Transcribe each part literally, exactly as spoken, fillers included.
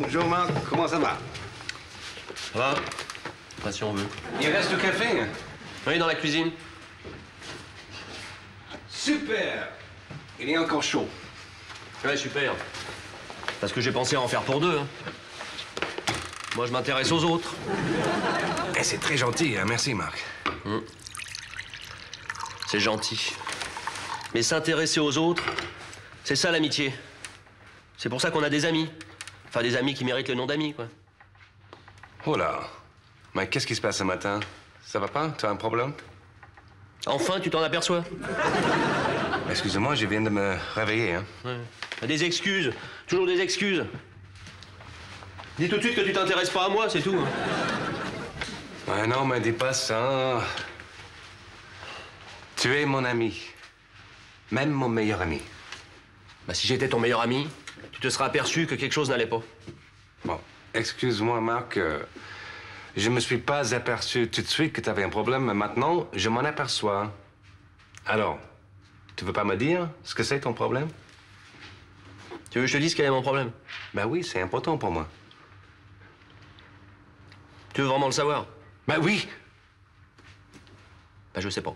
Bonjour Marc, comment ça va? Ça va? Pas si on veut. Il reste du café? Oui, dans la cuisine. Super! Il est encore chaud. Ouais, super. Parce que j'ai pensé à en faire pour deux. Hein. Moi, je m'intéresse aux autres. Eh, c'est très gentil, hein? Merci Marc. Mmh. C'est gentil. Mais s'intéresser aux autres, c'est ça l'amitié. C'est pour ça qu'on a des amis. Enfin, des amis qui méritent le nom d'amis, quoi. Oh là! Mais qu'est-ce qui se passe ce matin? Ça va pas? Tu as un problème? Enfin, tu t'en aperçois? Excusez-moi, je viens de me réveiller, hein? Ouais. Des excuses. Toujours des excuses. Dis tout de suite que tu t'intéresses pas à moi, c'est tout. Hein. Ouais, non, mais dis pas ça. Tu es mon ami. Même mon meilleur ami. Bah, si j'étais ton meilleur ami, tu te serais aperçu que quelque chose n'allait pas. Bon, excuse-moi, Marc. Euh, je me suis pas aperçu tout de suite que tu avais un problème, mais maintenant, je m'en aperçois. Alors, tu veux pas me dire ce que c'est ton problème? Tu veux que je te dise quel est mon problème? Ben oui, c'est important pour moi. Tu veux vraiment le savoir? Ben oui! Ben, je sais pas.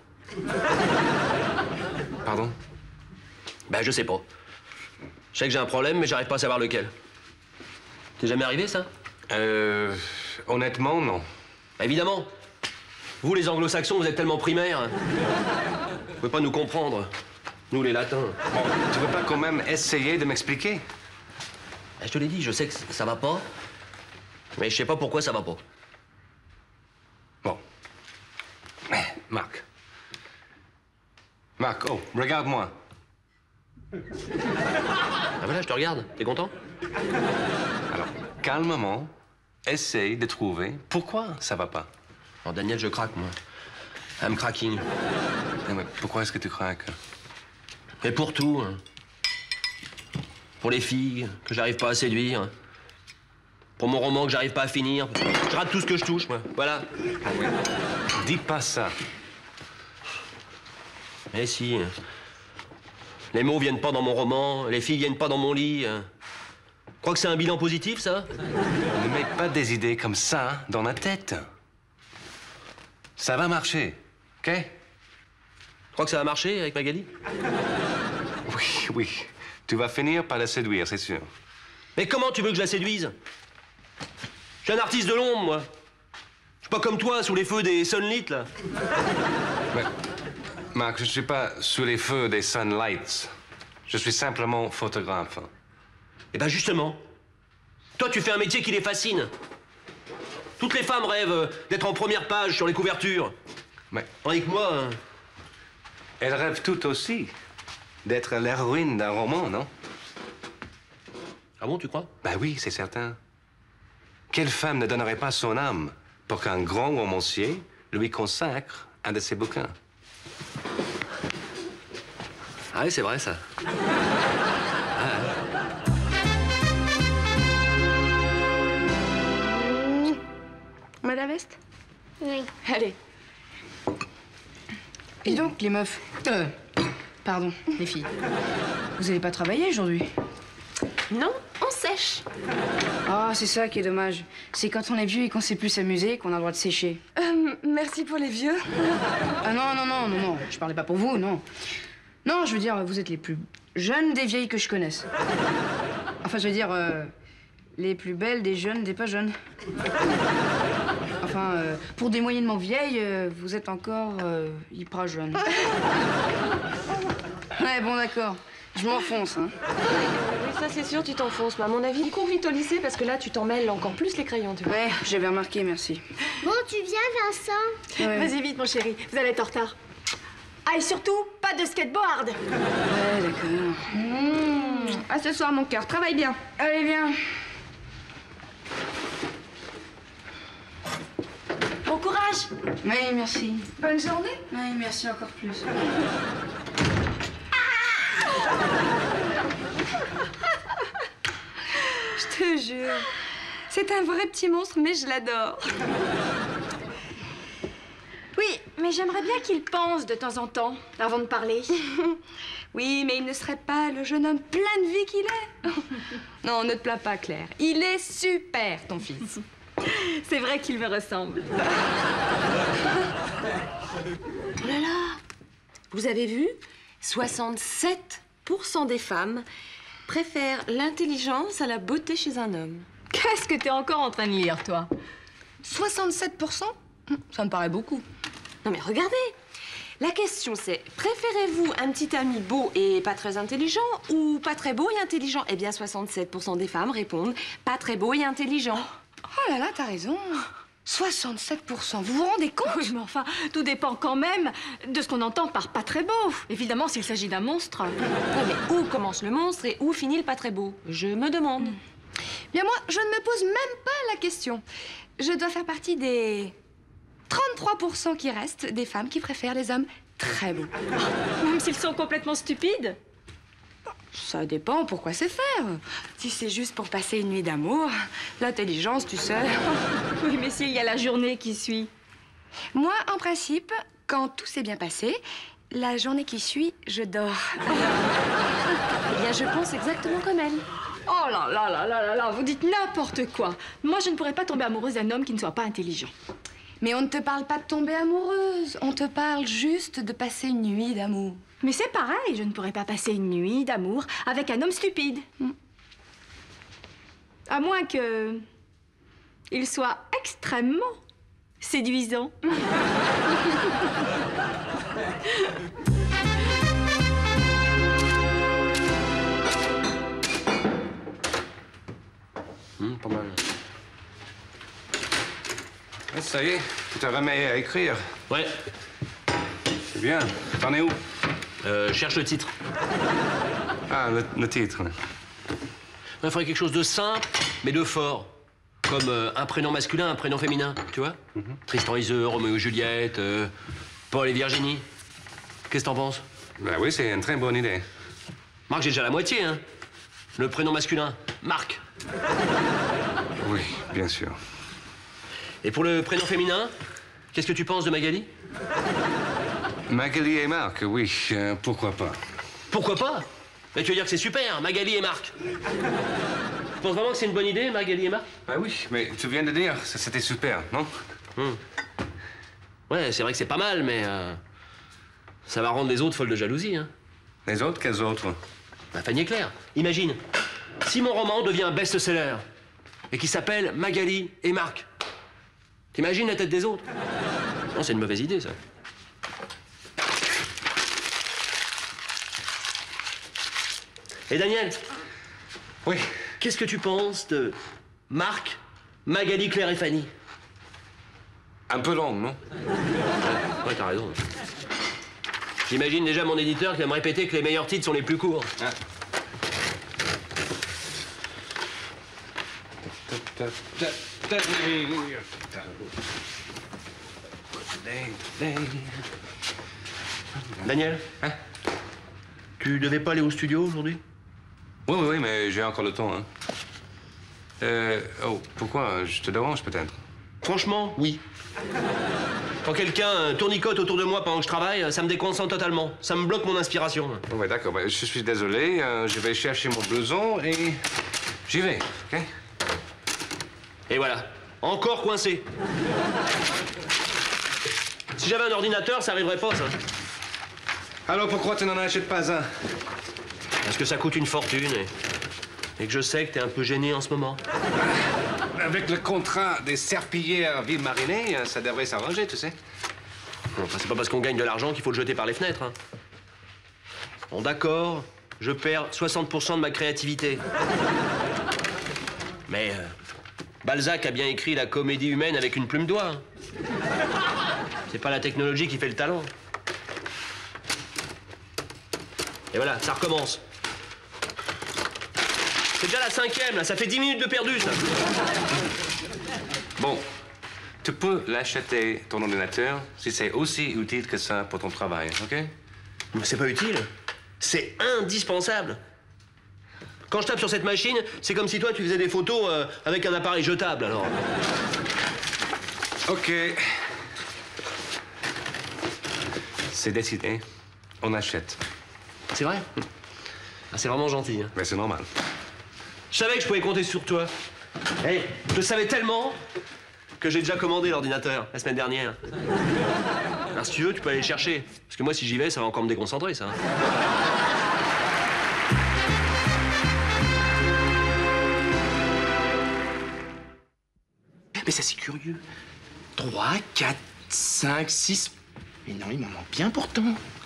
Pardon? Ben, je sais pas. Je sais que j'ai un problème, mais j'arrive pas à savoir lequel. T'es jamais arrivé, ça? Euh... Honnêtement, non. Ben, évidemment. Vous, les anglo-saxons, vous êtes tellement primaires. Hein. Vous pouvez pas nous comprendre. Nous, les latins. Bon, tu veux pas quand même essayer de m'expliquer? Ben, je te l'ai dit, je sais que ça va pas, mais je sais pas pourquoi ça va pas. Bon. Marc. Marc, oh, regarde-moi. Ah voilà, je te regarde. T'es content? Alors, calmement, essaye de trouver pourquoi ça va pas. Alors, Daniel, je craque, moi. I'm cracking. Non, mais pourquoi est-ce que tu craques? Mais pour tout. Hein. Pour les filles que j'arrive pas à séduire. Pour mon roman que j'arrive pas à finir. Je rate tout ce que je touche, moi. Voilà. Ah oui. Dis pas ça. Mais si. Les mots viennent pas dans mon roman, les filles viennent pas dans mon lit. Tu crois que c'est un bilan positif, ça? Ne mets pas des idées comme ça dans la tête. Ça va marcher, OK? Tu crois que ça va marcher avec Magali? Oui, oui. Tu vas finir par la séduire, c'est sûr. Mais comment tu veux que je la séduise? Je suis un artiste de l'ombre, moi. Je suis pas comme toi, sous les feux des sunlights, là. Mais, Marc, je suis pas sous les feux des sunlights. Je suis simplement photographe. Eh ben justement, toi, tu fais un métier qui les fascine. Toutes les femmes rêvent d'être en première page sur les couvertures. Mais Tandis que moi... hein, elles rêvent toutes aussi d'être l'héroïne d'un roman, non? Ah bon, tu crois? Ben oui, c'est certain. Quelle femme ne donnerait pas son âme pour qu'un grand romancier lui consacre un de ses bouquins? Ah oui, c'est vrai, ça. On met la veste? Oui. Allez. Et donc, les meufs... Euh... Pardon, les filles. Vous allez pas travailler aujourd'hui? Non, on sèche. Ah, c'est ça qui est dommage. C'est quand on est vieux et qu'on sait plus s'amuser qu'on a le droit de sécher. Euh, merci pour les vieux. Ah non, non, non, non, non. Je parlais pas pour vous, non. Non, je veux dire, vous êtes les plus jeunes des vieilles que je connaisse. Enfin, je veux dire, euh, les plus belles des jeunes des pas jeunes. Enfin, euh, pour des moyennement vieilles, euh, vous êtes encore euh, hyper jeune. Ouais, bon, d'accord. Je m'enfonce, hein. Oui, ça c'est sûr, tu t'enfonces. Mais à mon avis, cours vite au lycée parce que là, tu t'en mêles encore plus les crayons, tu vois. Ouais, j'avais remarqué, merci. Bon, tu viens, Vincent? Ouais. Vas-y vite, mon chéri. Vous allez être en retard. Ah, et surtout, pas de skateboard. Ouais, d'accord. Mmh. À ce soir, mon cœur. Travaille bien. Allez, viens. Bon courage. Oui, merci. Bonne journée. Oui, merci encore plus. Je te jure. C'est un vrai petit monstre, mais je l'adore. Oui, mais j'aimerais bien qu'il pense de temps en temps, avant de parler. Oui, mais il ne serait pas le jeune homme plein de vie qu'il est. Non, ne te plains pas, Claire. Il est super, ton fils. C'est vrai qu'il me ressemble. Oh là là! Vous avez vu? soixante-sept pour cent des femmes préfèrent l'intelligence à la beauté chez un homme. Qu'est-ce que t'es encore en train de lire, toi? soixante-sept pour cent? Ça me paraît beaucoup. Non mais regardez! La question c'est, préférez-vous un petit ami beau et pas très intelligent ou pas très beau et intelligent? Eh bien, soixante-sept pour cent des femmes répondent pas très beau et intelligent. Oh là là, t'as raison. soixante-sept pour cent, vous vous rendez compte? Oui, mais enfin, tout dépend quand même de ce qu'on entend par pas très beau. Évidemment, s'il s'agit d'un monstre. Ouais, mais où commence le monstre et où finit le pas très beau? Je me demande. Bien, moi, je ne me pose même pas la question. Je dois faire partie des trente-trois pour cent qui restent des femmes qui préfèrent les hommes très beaux. Même s'ils sont complètement stupides? Ça dépend pourquoi c'est faire. Si c'est juste pour passer une nuit d'amour, l'intelligence, tu sais. Oui, mais s'il y a la journée qui suit. Moi, en principe, quand tout s'est bien passé, la journée qui suit, je dors. Eh bien, je pense exactement comme elle. Oh là là là là là là, vous dites n'importe quoi. Moi, je ne pourrais pas tomber amoureuse d'un homme qui ne soit pas intelligent. Mais on ne te parle pas de tomber amoureuse. On te parle juste de passer une nuit d'amour. Mais c'est pareil, je ne pourrais pas passer une nuit d'amour avec un homme stupide. Mm. À moins que... il soit extrêmement séduisant. Hum, pas mal. Ah, ça y est, tu te remets à écrire. Ouais, C'est bien. T'en es où? euh, cherche le titre. Ah, le, le titre. Il faudrait quelque chose de simple, mais de fort. Comme euh, un prénom masculin, un prénom féminin, tu vois? Mm-hmm. Tristan et Iseult, Roméo et Juliette, euh, Paul et Virginie. Qu'est-ce que t'en penses? Ben oui, c'est une très bonne idée. Marc, j'ai déjà la moitié, hein. Le prénom masculin, Marc. Oui, bien sûr. Et pour le prénom féminin, qu'est-ce que tu penses de Magali? Magali et Marc, oui, euh, pourquoi pas. Pourquoi pas? Mais tu veux dire que c'est super, Magali et Marc. Tu penses vraiment que c'est une bonne idée, Magali et Marc? Ah oui, mais tu viens de dire, ça, c'était super, non? Hum. Ouais, c'est vrai que c'est pas mal, mais euh, ça va rendre les autres folles de jalousie, hein. Les autres, quels autres? Bah, Fanny et Claire, imagine, si mon roman devient un best-seller et qui s'appelle Magali et Marc, t'imagines la tête des autres? Non, c'est une mauvaise idée, ça. Et Daniel, Oui. qu'est-ce que tu penses de Marc, Magali, Claire et Fanny? Un peu long, non? Ouais, t'as raison. J'imagine déjà mon éditeur qui va me répéter que les meilleurs titres sont les plus courts. Ah. Daniel, Hein? tu devais pas aller au studio aujourd'hui? Oui, oui, oui, mais j'ai encore le temps, hein. Euh, oh, pourquoi? Je te dérange, peut-être? Franchement, oui. Quand quelqu'un euh, tournicote autour de moi pendant que je travaille, ça me déconcentre totalement. Ça me bloque mon inspiration. Oui, d'accord, ben, je suis désolé. euh, je vais chercher mon blouson et j'y vais, OK? Et voilà, encore coincé. Si j'avais un ordinateur, ça arriverait pas, ça. Alors, pourquoi tu n'en achètes pas un? Parce que ça coûte une fortune et, et que je sais que t'es un peu gêné en ce moment. Avec le contrat des serpillères Ville Marinée, ça devrait s'arranger, tu sais. Enfin, c'est pas parce qu'on gagne de l'argent qu'il faut le jeter par les fenêtres, hein. Bon, d'accord, je perds soixante pour cent de ma créativité. Mais euh, Balzac a bien écrit la comédie humaine avec une plume d'oie. Hein. C'est pas la technologie qui fait le talent. Et voilà, ça recommence. C'est déjà la cinquième, là. Ça fait dix minutes de perdu, ça. Bon, tu peux l'acheter, ton ordinateur, si c'est aussi utile que ça pour ton travail, OK? Mais c'est pas utile. C'est indispensable. Quand je tape sur cette machine, c'est comme si toi, tu faisais des photos euh, avec un appareil jetable, alors. OK. C'est décidé. On achète. C'est vrai? Ah, c'est vraiment gentil. Hein. Mais c'est normal. Je savais que je pouvais compter sur toi. Hé, hey, je le savais tellement que j'ai déjà commandé l'ordinateur la semaine dernière. Alors si tu veux, tu peux aller le chercher. Parce que moi, si j'y vais, ça va encore me déconcentrer, ça. Mais ça, c'est curieux. trois, quatre, cinq, six... Mais non, il m'en manque bien pourtant.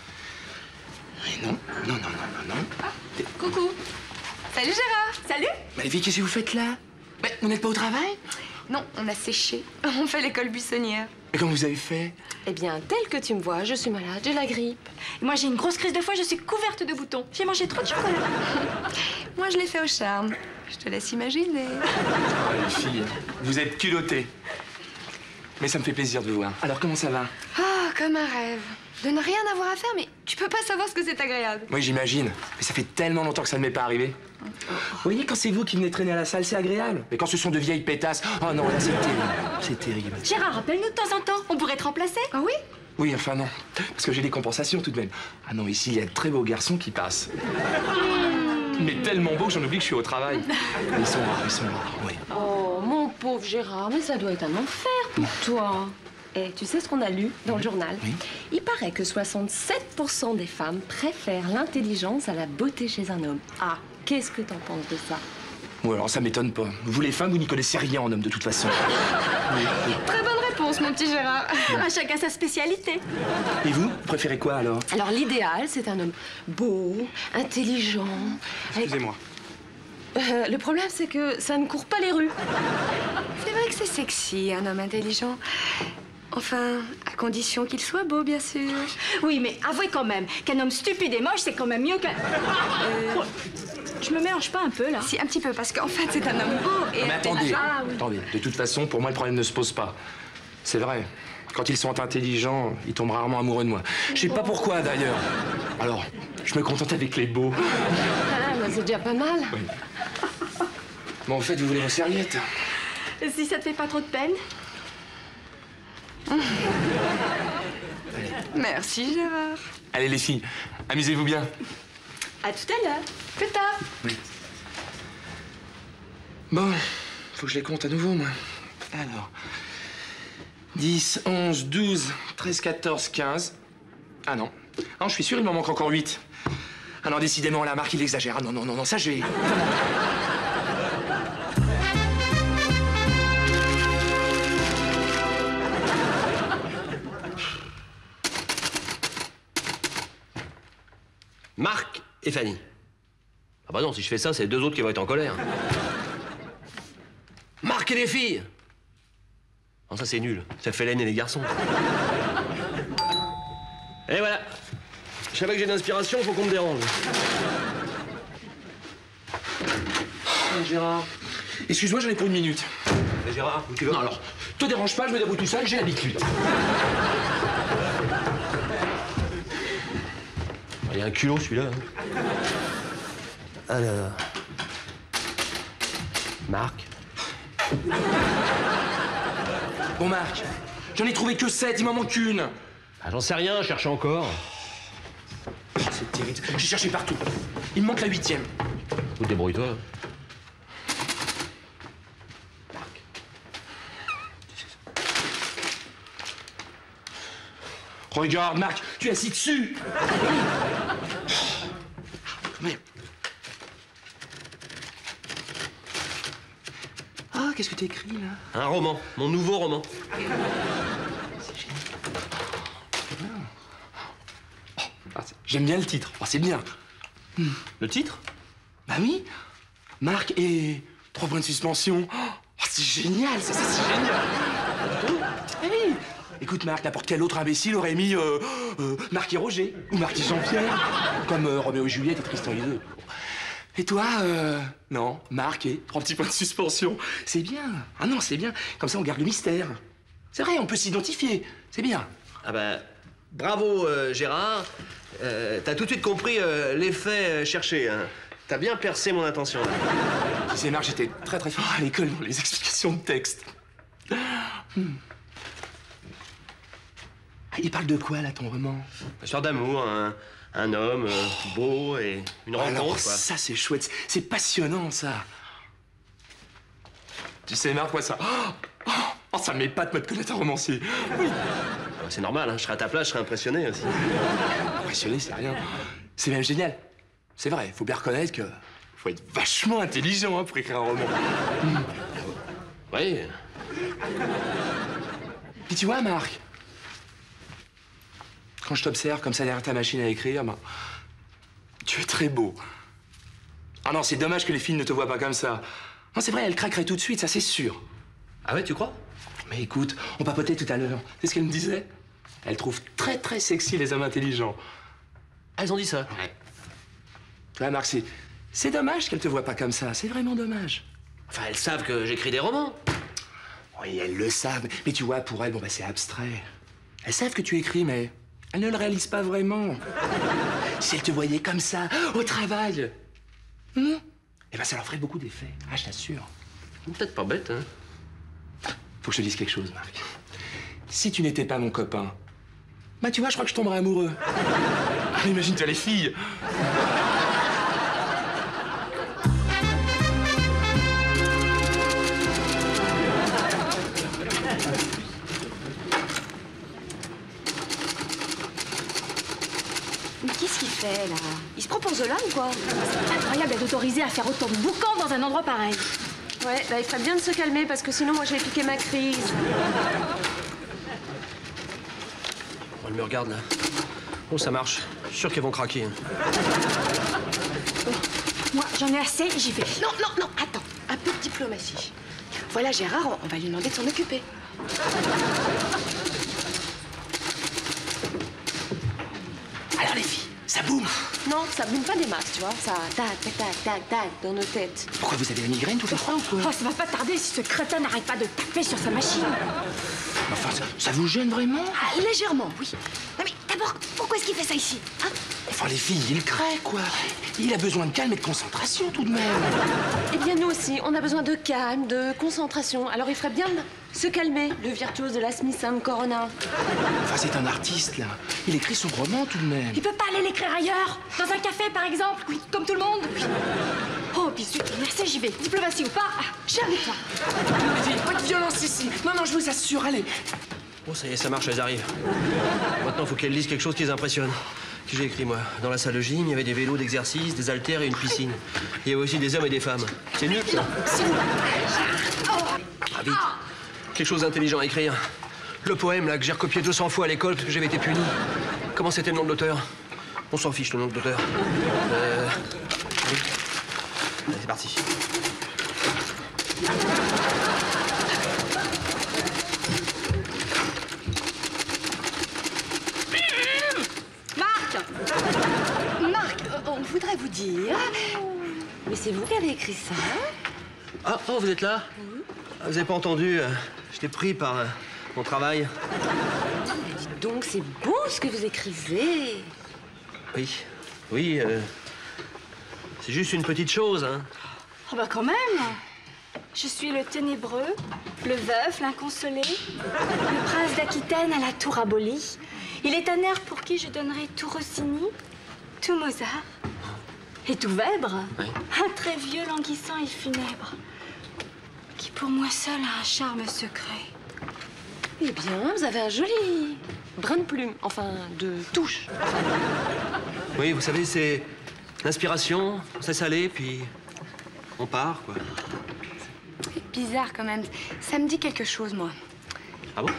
Mais non, non, non, non, non, non. Coucou. Salut Gérard. Salut. Mais les filles, qu'est-ce que vous faites là? Mais vous n'êtes pas au travail? Non, on a séché. On fait l'école buissonnière. Mais comment vous avez fait? Eh bien, tel que tu me vois, je suis malade, j'ai la grippe. Et moi, j'ai une grosse crise de foie, je suis couverte de boutons. J'ai mangé trop de chocolat. Moi, je l'ai fait au charme. Je te laisse imaginer. Ah, les filles, vous êtes culottées. Mais ça me fait plaisir de vous voir. Alors, comment ça va? Oh, comme un rêve. De ne rien avoir à faire, mais tu peux pas savoir ce que c'est agréable. Oui, j'imagine. Mais ça fait tellement longtemps que ça ne m'est pas arrivé. Vous voyez, quand c'est vous qui venez traîner à la salle, c'est agréable. Mais quand ce sont de vieilles pétasses, oh non, là, c'est terrible. C'est terrible. Gérard, rappelle-nous de temps en temps. On pourrait te remplacer. Ah oui? Oui, enfin non. Parce que j'ai des compensations tout de même. Ah non, ici, il y a de très beaux garçons qui passent. Mais tellement beaux que j'en oublie que je suis au travail. Ils sont rares, ils sont rares, oui. Oh, mon pauvre Gérard, mais ça doit être un enfer pour toi. Et tu sais ce qu'on a lu dans le journal? Oui. Il paraît que soixante-sept pour cent des femmes préfèrent l'intelligence à la beauté chez un homme. Ah, qu'est-ce que t'en penses de ça? Ou alors, ça m'étonne pas. Vous, les femmes, vous n'y connaissez rien en homme, de toute façon. Oui, oui. Très bonne réponse, mon petit Gérard. À chacun sa spécialité. Et vous, vous préférez quoi, alors? Alors, l'idéal, c'est un homme beau, intelligent. Excusez-moi. Euh, le problème, c'est que ça ne court pas les rues. C'est vrai que c'est sexy, un homme intelligent. Enfin, à condition qu'il soit beau, bien sûr. Oui, mais avouez quand même qu'un homme stupide et moche, c'est quand même mieux qu'un... Euh... Je me mélange pas un peu, là? Si, un petit peu, parce qu'en fait, c'est un homme beau et Mais attendez, Ah, oui. attendez. De toute façon, pour moi, le problème ne se pose pas. C'est vrai. Quand ils sont intelligents, ils tombent rarement amoureux de moi. Je sais pas pourquoi, d'ailleurs. Alors, je me contente avec les beaux. Ah, bah, c'est déjà pas mal. Oui. Bon, en fait, vous voulez vos serviettes? Si ça te fait pas trop de peine? Merci, Gérard. Allez, les filles, amusez-vous bien. À tout à l'heure. Plus tard. Oui. Bon, faut que je les compte à nouveau, moi. Alors... dix, onze, douze, treize, quatorze, quinze... Ah non. Ah, je suis sûr, il m'en manque encore huit. Ah non, décidément, la marque, il exagère. Ah non, non, non, non, ça, je vais... Marc et Fanny. Ah bah non, si je fais ça, c'est les deux autres qui vont être en colère. Marc et les filles. Non, ça c'est nul. Ça fait l'aine et les garçons. Et voilà. Je savais que j'ai de l'inspiration, faut qu'on me dérange. Ah, Gérard... Excuse-moi, j'en ai pour une minute. Et Gérard, où tu veux? Non, alors, te dérange pas, je me débrouille tout seul, j'ai l'habitude. Il y a un culot, celui-là. Hein. Alors... Marc. Bon, Marc, j'en ai trouvé que sept, il m'en manque une. Ah, j'en sais rien, cherche encore. C'est terrible. J'ai cherché partout. Il me manque la huitième. Ou débrouille-toi. Regarde, Marc, tu es assis dessus. Mais... Ah, qu'est-ce que t'as écrit, là? Un roman, mon nouveau roman. C'est génial. Ah, j'aime bien le titre. Oh, c'est bien. Le titre? Bah oui. Marc et trois points de suspension. Oh, c'est génial, ça, ça c'est génial. Eh oui. Écoute, Marc, n'importe quel autre imbécile aurait mis euh, euh, Marc et Roger ou Marc et Jean-Pierre, comme euh, Roméo et Juliette et Tristan et Isolde. Et toi, euh, non, Marc et trois petits points de suspension. C'est bien. Ah non, c'est bien. Comme ça, on garde le mystère. C'est vrai, on peut s'identifier. C'est bien. Ah bah, bravo euh, Gérard. Euh, T'as tout de suite compris euh, l'effet euh, cherché. Hein. T'as bien percé mon intention. Là. Tu sais, Marc, j'étais très très fort à l'école dans les explications de texte. Hmm. Il parle de quoi, là, ton roman? Histoire d'amour, un, Un homme euh, beau et une rencontre, Alors, quoi. ça, c'est chouette. C'est passionnant, ça. Tu sais, Marc, moi, ça... Oh, oh, ça m'épate, moi, de connaître un romancier. Oui. C'est normal, hein. Je serais à ta place, je serais impressionné aussi. Impressionné, c'est rien. C'est même génial. C'est vrai, faut bien reconnaître que... faut être vachement intelligent, hein, pour écrire un roman. Mmh. Oui. Puis tu vois, Marc, quand je t'observe comme ça derrière ta machine à écrire, ben, tu es très beau. Ah non, c'est dommage que les filles ne te voient pas comme ça. Non, c'est vrai, elles craqueraient tout de suite, ça c'est sûr. Ah ouais, tu crois? Mais écoute, on papotait tout à l'heure. C'est ce qu'elle me disait. Elle trouve très très sexy les hommes intelligents. Elles ont dit ça? Ouais. Tu vois, Marc, c'est... c'est dommage qu'elles te voient pas comme ça. C'est vraiment dommage. Enfin, elles savent que j'écris des romans. Oui, elles le savent. Mais tu vois, pour elles, bon, bah, c'est abstrait. Elles savent que tu écris, mais elles ne le réalisent pas vraiment. Si elles te voyaient comme ça, au travail, hmm, eh ben, ça leur ferait beaucoup d'effet. Ah, je t'assure. Peut-être pas bête, hein. Faut que je te dise quelque chose, Marc. Si tu n'étais pas mon copain, bah, tu vois, je crois que je tomberais amoureux. Ah, imagine-toi les filles. Mais qu'est-ce qu'il fait, là? Il se propose de là ou quoi? C'est incroyable d'être autorisé à faire autant de boucans dans un endroit pareil. Ouais, bah il ferait bien de se calmer parce que sinon moi je vais piquer ma crise. Oh, elle me regarde, là. Oh, ça marche. Je suis sûr qu'elles vont craquer. Moi, j'en ai assez, j'y vais. Non, non, non, attends. Un peu de diplomatie. Voilà Gérard, on- on va lui demander de s'en occuper. Alors les filles, ça boum. Non, ça boum pas des masses, tu vois. Ça tac, tac, tac, tac, tac, dans nos têtes. Pourquoi vous avez la migraine tout à froid ou quoi? Oh, ça va pas tarder si ce crétin n'arrête pas de taper sur sa machine. Enfin, ça, ça vous gêne vraiment? Ah, légèrement, oui. Non mais d'abord, pourquoi est-ce qu'il fait ça ici, hein? Enfin, les filles, il crée, quoi. Il a besoin de calme et de concentration, tout de même. Eh bien nous aussi, on a besoin de calme, de concentration. Alors il ferait bien de se calmer, le virtuose de la Smith and Corona. Enfin, c'est un artiste, là. Il écrit son roman, tout de même. Il peut pas aller l'écrire ailleurs? Dans un café, par exemple? Oui, comme tout le monde? Oui. Oh, puis zut, merci, j'y vais. Diplomatie ou pas, j'ai avec toi. Non, les filles, pas de violence ici. Non, non, je vous assure, allez. Bon, ça y est, ça marche, elles arrivent. Maintenant, faut qu'elles lisent quelque chose qui les impressionne. Qu'est-ce que j'ai écrit, moi? Dans la salle de gym, il y avait des vélos d'exercice, des haltères et une piscine. Il y avait aussi des hommes et des femmes. C'est nul, ça. Ah, vite. Quelque chose d'intelligent à écrire. Le poème, là, que j'ai recopié deux cents fois à l'école parce que j'avais été puni. Comment c'était le nom de l'auteur? On s'en fiche, le nom de l'auteur. Euh... oui. Allez, c'est parti. Marc Marc, euh, on voudrait vous dire... Mais c'est vous qui avez écrit ça? Ah, oh, vous êtes là? Ah, vous avez pas entendu? euh, J'étais pris par euh, mon travail. Dites donc, c'est beau ce que vous écrivez. Oui, oui, euh, c'est juste une petite chose, hein. Oh, bah quand même. Je suis le ténébreux, le veuf, l'inconsolé, le prince d'Aquitaine à la tour abolie. Il est un air pour qui je donnerais tout Rossini, tout Mozart et tout Weber. Oui. Un très vieux, languissant et funèbre, qui pour moi seul a un charme secret. Eh bien, vous avez un joli brin de plume, enfin de touche. Enfin, Oui, vous savez, c'est l'inspiration, on se laisse aller, puis on part, quoi. Bizarre quand même. Ça me dit quelque chose, moi. Ah bon?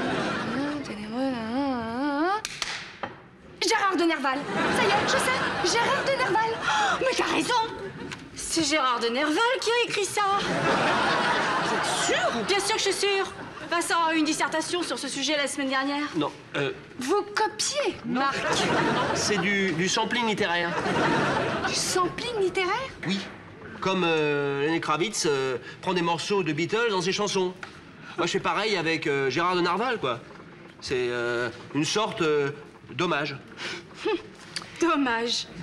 Gérard de Nerval. Ça y est, je sais, Gérard de Nerval. Oh, mais t'as raison. C'est Gérard de Nerval qui a écrit ça. Vous êtes sûr? Bien sûr que je suis sûre. Vincent a eu une dissertation sur ce sujet la semaine dernière. Non, euh, Vous copiez, Marc. c'est du, du sampling littéraire. Du sampling littéraire? Oui. Comme euh, Lenny Kravitz euh, prend des morceaux de Beatles dans ses chansons. Moi, je fais pareil avec euh, Gérard de Nerval, quoi. C'est euh, une sorte euh, d'hommage. Dommage.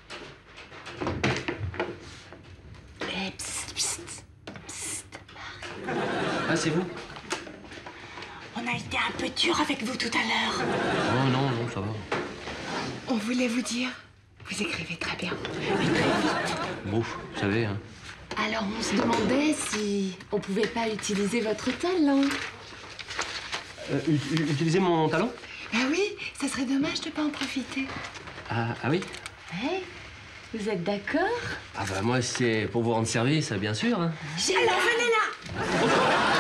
eh, psst, psst, psst, Marc. asseyez-vous. On a été un peu dur avec vous tout à l'heure. Non, non, non, ça va. On voulait vous dire, vous écrivez très bien. Bon, vous savez, hein. Alors, on se demandait si on pouvait pas utiliser votre talent. Euh, ut- utiliser mon talent? Ah oui, ça serait dommage de pas en profiter. Ah, ah oui? Hey, vous êtes d'accord? Ah bah moi, c'est pour vous rendre service, bien sûr. Hein. Alors venez là.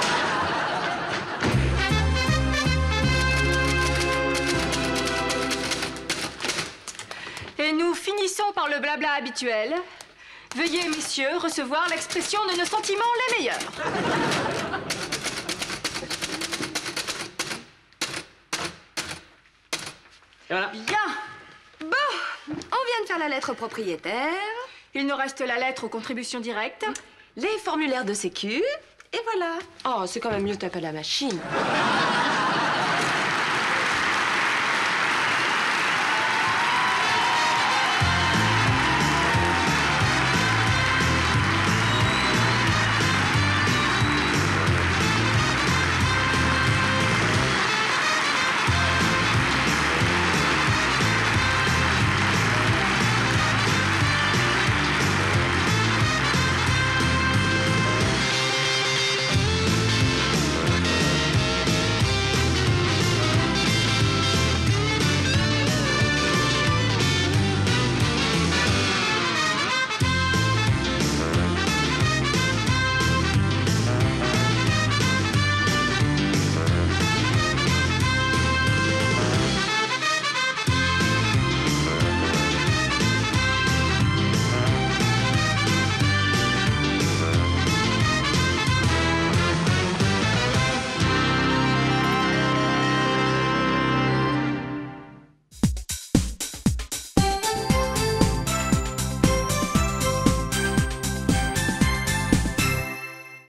Et nous finissons par le blabla habituel. Veuillez, messieurs, recevoir l'expression de nos sentiments les meilleurs. Et voilà. Bien. Bon, on vient de faire la lettre au propriétaire. Il nous reste la lettre aux contributions directes. Les formulaires de sécu, et voilà. Oh, c'est quand même mieux taper à la machine.